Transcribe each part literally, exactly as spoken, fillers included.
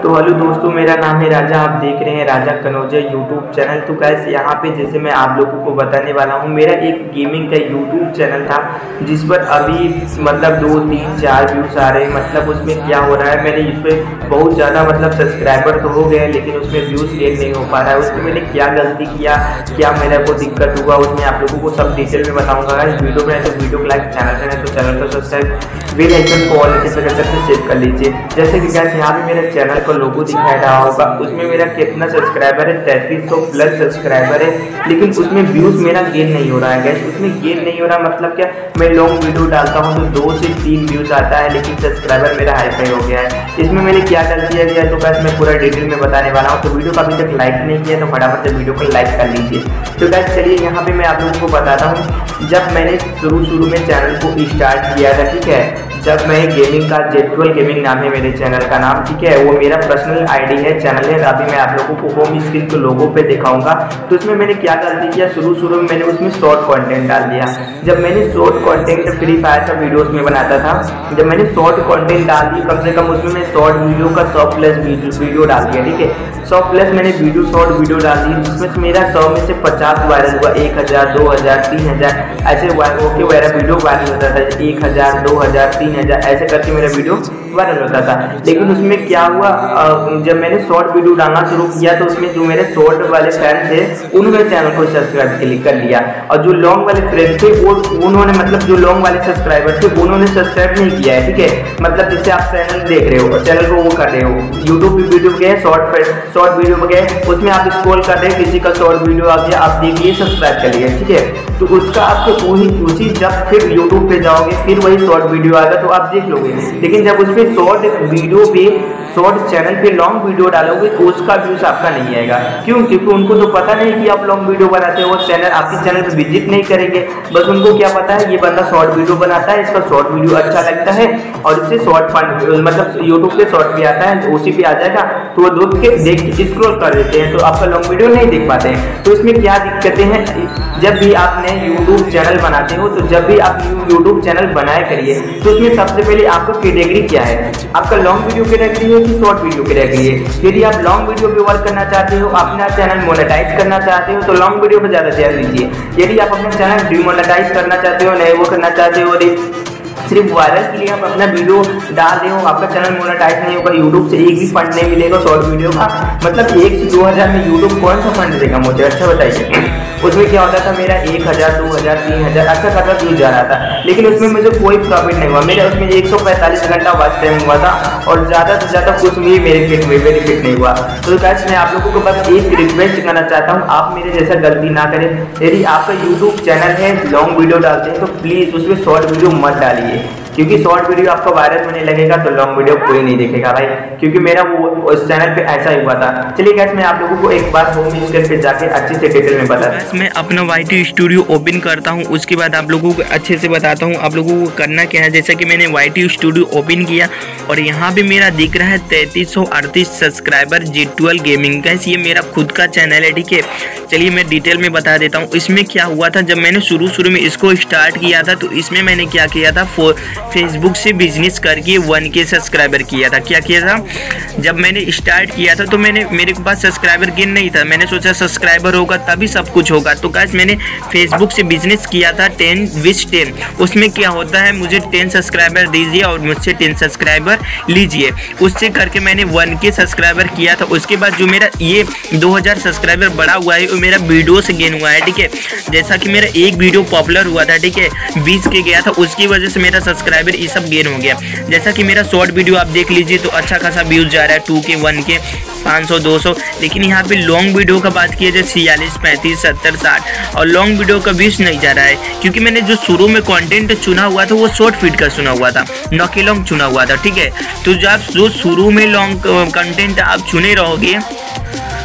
तो हेलो दोस्तों, मेरा नाम है राजा। आप देख रहे हैं राजा कनौजिया यूट्यूब चैनल। तो गाइस यहाँ पे जैसे मैं आप लोगों को बताने वाला हूँ, मेरा एक गेमिंग का यूट्यूब चैनल था जिस पर अभी मतलब दो तीन चार व्यूज़ आ रहे हैं। मतलब उसमें क्या हो रहा है, मैंने इस पर बहुत ज़्यादा मतलब सब्सक्राइबर तो हो गए लेकिन उसमें व्यूज़ गेन नहीं हो पा रहा है। उसमें मैंने क्या गलती किया, क्या मेरे को दिक्कत हुआ, उसमें आप लोगों को सब डिटेल में बताऊँगा। इस वीडियो में तो वीडियो को लाइक, चैनल पर है तो चैनल को सब्सक्राइब, बेल आइकन को ऑल कैसे कर सकते सेव कर लीजिए। जैसे कि गाइस यहाँ पे मेरे चैनल का लोगो दिखाई रहा होगा, उसमें मेरा कितना सब्सक्राइबर है, तैंतीस सौ प्लस सब्सक्राइबर है, लेकिन उसमें व्यूज़ मेरा गेन नहीं हो रहा है। गाइस उसमें गेन नहीं हो रहा मतलब क्या, मैं लॉन्ग वीडियो डालता हूँ तो दो से तीन व्यूज़ आता है लेकिन सब्सक्राइबर मेरा हाई फाई हो गया है। इसमें मैंने क्या गलतियाँ किया तो गाइस मैं पूरा डिटेल में बताने वाला हूँ। तो वीडियो को अभी तक लाइक नहीं किया तो फटाफट से वीडियो को लाइक कर लीजिए। तो गाइस चलिए यहाँ पे मैं आप लोगों को बताता हूँ, जब मैंने शुरू शुरू में चैनल को स्टार्ट किया था, ठीक है, जब मैं गेमिंग का जेटुअल गेमिंग नाम है मेरे चैनल का नाम, ठीक है, वो मेरा पर्सनल आईडी है, चैनल है। अभी मैं आप लोगों को होम स्क्रीन के लोगों पे दिखाऊंगा। तो इसमें मैंने क्या गलती किया, शुरू शुरू में मैंने उसमें शॉर्ट कंटेंट डाल दिया। जब मैंने शॉर्ट कंटेंट फ्री फायर का वीडियोस में बनाता था, जब मैंने शॉर्ट कंटेंट डाल दी, कम से कम उसमें मैं शॉर्ट वीडियो का सौ प्लस वीडियो डाल दिया, ठीक है, सौ प्लस मैंने वीडियो शॉर्ट वीडियो डाल दी, जिसमें मेरा सौ में से पचास वायरल हुआ, एक हज़ार दो हज़ार तीन हज़ार ऐसे होके मेरा वीडियो वायरल होता था। एक हज़ार दो हज़ार तीन हज़ार ऐसे करके मेरा वीडियो वायरल होता था। लेकिन उसमें क्या हुआ, जब मैंने शॉर्ट वीडियो डालना शुरू किया तो उसमें जो मेरे शॉर्ट वाले फैन थे उन्होंने चैनल को सब्सक्राइब कर लिया, और जो लॉन्ग वाले फ्रेंड थे वो उन्होंने मतलब जो लॉन्ग वाले सब्सक्राइबर थे उन्होंने सब्सक्राइब नहीं किया है, ठीक है। मतलब जिससे आप चैनल देख रहे हो, चैनल को वो कर रहे हो, यूट्यूब पे वीडियो गए, शॉर्ट शॉर्ट वीडियो पे गए, उसमें आप स्क्रॉल कर रहे हैं, किसी का शॉर्ट वीडियो आ गया, आप देखिए सब्सक्राइब कर लिए, ठीक है। तो उसका आपको वही उसी जब फिर यूट्यूब पे जाओगे फिर वही शॉर्ट वीडियो आएगा तो आप देख लोगे। लेकिन जब उसमें शॉर्ट वीडियो पे शॉर्ट चैनल पे लॉन्ग वीडियो डालोगे तो उसका व्यूज आपका नहीं आएगा। क्यों? क्योंकि उनको तो पता नहीं कि आप लॉन्ग वीडियो बनाते हो, चैनल आपके चैनल पे विजिट नहीं करेंगे। बस उनको क्या पता है, ये बंदा शॉर्ट वीडियो बनाता है, इसका शॉर्ट वीडियो अच्छा लगता है और इससे शॉर्ट फंड मतलब यूट्यूब पे शॉर्ट भी आता है, उसी पे आ जाएगा, तो वो देख के देख स्क्रॉल कर देते हैं, तो आपका लॉन्ग वीडियो नहीं देख पाते हैं। तो इसमें क्या दिक्कतें हैं, जब भी आपने यूट्यूब चैनल बनाते हो तो जब भी आप यूट्यूब चैनल बनाया करिए तो उसमें सबसे पहले आपका कैटेगरी क्या है, आपका लॉन्ग वीडियो कैटेगरी है कि शॉर्ट वीडियो कैटेगरी है। यदि आप लॉन्ग वीडियो पे वर्क करना चाहते हो, अपना चैनल मोनेटाइज करना चाहते हो तो लॉन्ग वीडियो पर ज़्यादा ध्यान दीजिए। यदि आप अपना चैनल डिमोनेटाइज करना चाहते हो, नहीं वो करना चाहते हो, सिर्फ वायरल के लिए आप अपना वीडियो डाल रहे हो, आपका चैनल मोनेटाइज नहीं होगा, यूट्यूब से एक भी फंड नहीं मिलेगा शॉर्ट वीडियो का, मतलब एक से दो हज़ार में यूट्यूब कौन सा फंड देगा मुझे, अच्छा बताइए। उसमें क्या होता था, मेरा एक हज़ार दो हज़ार तीन हज़ार अच्छा खासा व्यूज जा रहा था, लेकिन उसमें मुझे कोई प्रॉफिट नहीं हुआ। मेरा उसमें एक सौ पैंतालीस घंटा वॉच टाइम हुआ था और ज़्यादा से ज़्यादा कुछ भी मेरे फिट में बेनिफिट नहीं हुआ। तो गाइस मैं आप लोगों को बस एक रिक्वेस्ट करना चाहता हूँ, आप मेरे जैसा गलती ना करें। यदि आपका यूट्यूब चैनल है, लॉन्ग वीडियो डालते हैं तो प्लीज़ उसमें शॉर्ट वीडियो मत डालिए, क्योंकि शॉर्ट वीडियो आपका वायरल होने लगेगा तो लॉन्ग वीडियो कोई नहीं देखेगा भाई, क्योंकि मेरा वो उस चैनल पे ऐसा ही हुआ था। चलिए गाइस मैं आप लोगों को एक बार होम स्क्रीन पे जाके अच्छे से डिटेल में बताता हूं। मैं अपना वाई टी स्टूडियो ओपन करता हूं, उसके बाद आप लोगों को अच्छे से बताता हूं आप लोगों को करना क्या है। जैसा कि मैंने वाई टी स्टूडियो ओपन किया और यहाँ पे मेरा दिख रहा है तैंतीस सौ अड़तीस सब्सक्राइबर जेटुअल गेमिंग। गाइस ये मेरा खुद का चैनल है, ठीक है। चलिए मैं डिटेल में बता देता हूँ इसमें क्या हुआ था। जब मैंने शुरू शुरू में इसको स्टार्ट किया था तो इसमें मैंने क्या किया था, फेसबुक से बिजनेस करके वन के सब्सक्राइबर किया था। क्या किया था, जब मैंने स्टार्ट किया था तो मैंने मेरे के पास सब्सक्राइबर गेन नहीं था, मैंने सोचा सब्सक्राइबर होगा तभी सब कुछ होगा। तो गाइस मैंने फेसबुक से बिजनेस किया था टेन विच टेन। उसमें क्या होता है, मुझे टेन सब्सक्राइबर दीजिए और मुझसे टेन सब्सक्राइबर लीजिए, उससे करके मैंने वन के सब्सक्राइबर किया था। उसके बाद जो मेरा ये दो हज़ार सब्सक्राइबर बढ़ा हुआ है वो मेरा वीडियो से गेन हुआ है, ठीक है। जैसा कि मेरा एक वीडियो पॉपुलर हुआ था, ठीक है, बीस के गया था, उसकी वजह से मेरा सब्सक्राइबर ये सब गेन हो गया। जैसा कि मेरा शॉर्ट वीडियो आप देख लीजिए तो अच्छा खासा व्यूज जा रहा है, टू के वन के पाँच सौ दो सौ। लेकिन यहाँ पे लॉन्ग वीडियो का बात किया जाए छियालीस पैंतीस सत्तर साठ, और लॉन्ग वीडियो का व्यूज नहीं जा रहा है, क्योंकि मैंने जो शुरू में कंटेंट चुना हुआ था वो शॉर्ट फीड का चुना हुआ था, न कि लॉन्ग चुना हुआ था, ठीक है। तो जब जो शुरू में लॉन्ग कंटेंट आप चुने रहोगे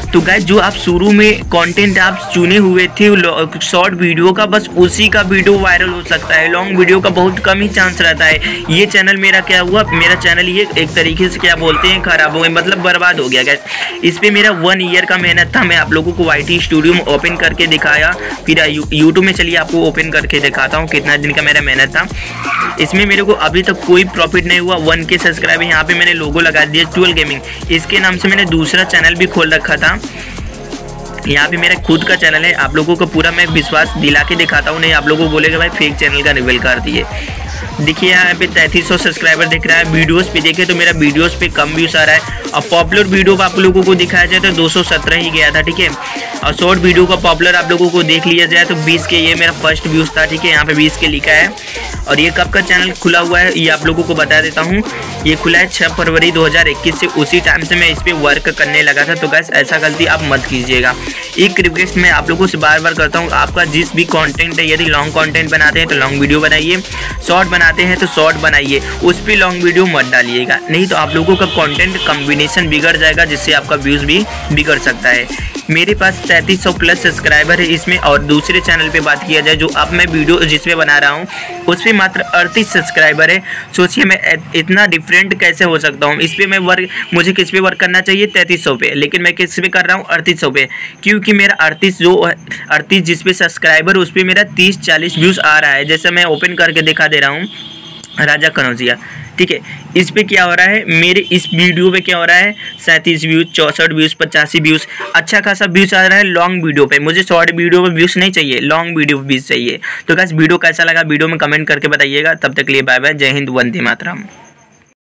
तो गाइस जो आप शुरू में कंटेंट आप चुने हुए थे शॉर्ट वीडियो का, बस उसी का वीडियो वायरल हो सकता है। लॉन्ग वीडियो का बहुत कम ही चांस रहता है। ये चैनल मेरा क्या हुआ, मेरा चैनल ये एक तरीके से क्या बोलते हैं खराब हो गया, मतलब बर्बाद हो गया गाइस। इस पर मेरा वन ईयर का मेहनत था। मैं आप लोगों को वाई टी स्टूडियो में ओपन करके दिखाया, फिर यूट्यूब में चलिए आपको ओपन करके दिखाता हूँ कितना दिन का मेरा मेहनत था। इसमें मेरे को अभी तक कोई प्रॉफिट नहीं हुआ। वन के सब्सक्राइबर यहाँ पे मैंने लोगो लगा दिया ट्वेल्व गेमिंग, इसके नाम से मैंने दूसरा चैनल भी खोल रखा था। यहाँ पे मेरा खुद का चैनल है। आप लोगों को पूरा मैं विश्वास दिला के दिखाता हूँ, नहीं आप लोगों को बोलेगा भाई फेक चैनल का रिवील कर दिए। देखिए यहाँ पे तैंतीस सौ सब्सक्राइबर दिख रहा है। वीडियोस पे देखे तो मेरा वीडियोस पे कम व्यूज आ रहा है। और पॉपुलर वीडियो आप लोगों को दिखाया जाए तो दो सौ सत्रह ही गया था, ठीक है। और शॉर्ट वीडियो का पॉपुलर आप लोगों को देख लिया जाए तो बीस के ये मेरा फर्स्ट व्यूज था, ठीक है। यहाँ पे बीस के लिखा है। और ये कब का चैनल खुला हुआ है ये आप लोगों को बता देता हूँ। ये खुला है छः फरवरी दो हज़ार इक्कीस से। उसी टाइम से मैं इस पर वर्क करने लगा था। तो गाइस ऐसा गलती आप मत कीजिएगा। एक रिक्वेस्ट मैं आप लोगों से बार बार करता हूँ, आपका जिस भी कंटेंट है, यदि लॉन्ग कंटेंट बनाते हैं तो लॉन्ग वीडियो बनाइए, शॉर्ट बनाते हैं तो शॉर्ट बनाइए, उस पर लॉन्ग वीडियो मत डालिएगा, नहीं तो आप लोगों का कंटेंट कॉम्बिनेशन बिगड़ जाएगा, जिससे आपका व्यूज़ भी बिगड़ सकता है। मेरे पास तैंतीस सौ प्लस सब्सक्राइबर है इसमें। और दूसरे चैनल पे बात किया जाए जो अब मैं वीडियो जिस पे बना रहा हूँ उस पर मात्र अड़तीस सब्सक्राइबर है। सोचिए मैं इतना डिफरेंट कैसे हो सकता हूँ। इस पर मैं वर्क, मुझे किस पे वर्क करना चाहिए तैंतीस सौ पे, लेकिन मैं किस पे कर रहा हूँ अड़तीस सौ पे, क्योंकि मेरा अड़तीस जो अड़तीस जिस पे सब्सक्राइबर उस पर मेरा तीस चालीस व्यूज़ आ रहा है। जैसे मैं ओपन करके दिखा दे रहा हूँ राजा कनौजिया, ठीक है। इस पे क्या हो रहा है, मेरे इस वीडियो पे क्या हो रहा है सैंतीस व्यूज़, चौंसठ व्यूज़, पचासी व्यूज़, अच्छा खासा व्यूज़ आ रहा है लॉन्ग वीडियो पे। मुझे शॉर्ट वीडियो पे व्यूज़ नहीं चाहिए, लॉन्ग वीडियो पे व्यूज़ चाहिए। तो गाइस वीडियो कैसा लगा वीडियो में कमेंट करके बताइएगा। तब तक के लिए बाय बाय, जय हिंद, वंदे मातरम।